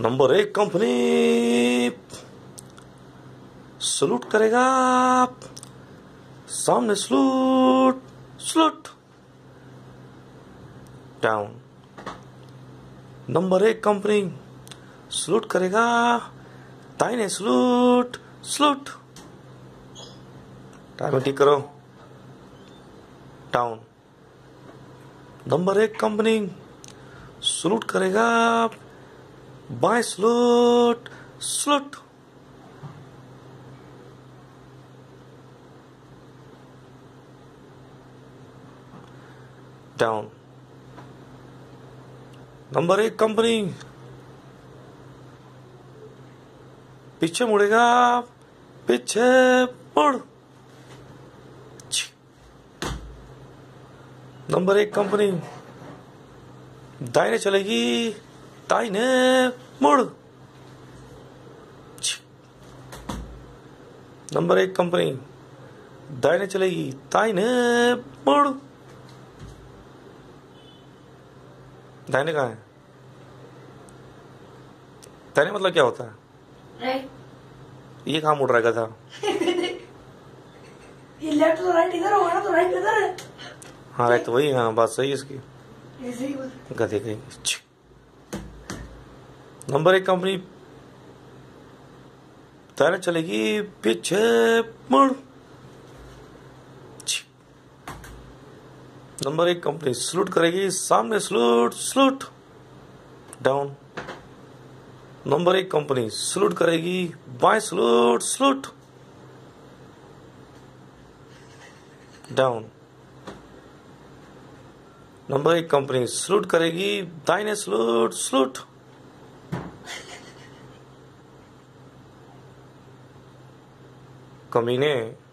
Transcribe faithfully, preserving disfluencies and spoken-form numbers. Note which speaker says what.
Speaker 1: Number एक company salute करेगा, सामने सलूट सलूट डाउन। नंबर एक कंपनी सलूट करेगा, दाहिने सलूट सलूट। टाइम ठीक करो। डाउन। नंबर एक कंपनी सलूट करेगा, बाएं सलूट सलूट। डाउन। नंबर एक कंपनी पीछे मुड़ेगा, पीछे मुड़। नंबर एक कंपनी दाहिने चलेगी, दाहिने मुड़। नंबर एक कंपनी दाहिने चलेगी, दाहिने मुड़। दाहिने कहाँ है? दाहिने मतलब क्या होता है?
Speaker 2: राइट।
Speaker 1: ये कहाँ मुड़ रहा है गधा?
Speaker 2: ये लेफ्ट तो राइट इधर होगा ना, तो राइट इधर है।
Speaker 1: हाँ राइट तो वही। हाँ बात सही है इसकी।
Speaker 2: ऐसे ही बोल।
Speaker 1: गधे कहीं। नंबर एक कंपनी दाहिने चलेगी, पीछे मुड़। नंबर एक कंपनी सलूट करेगी, सामने सलूट सलूट डाउन। नंबर एक कंपनी सलूट करेगी, बाएं सलूट सलूट डाउन। नंबर एक कंपनी सलूट करेगी, दाहिने सलूट सलूट। कमीने।